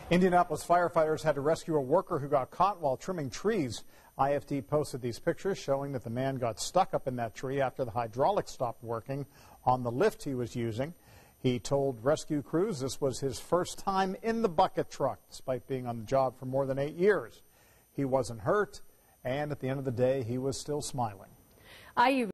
Indianapolis firefighters had to rescue a worker who got caught while trimming trees. IFT posted these pictures showing that the man got stuck up in that tree after the hydraulics stopped working on the lift he was using. He told rescue crews this was his first time in the bucket truck, despite being on the job for more than 8 years. He wasn't hurt, and at the end of the day, he was still smiling.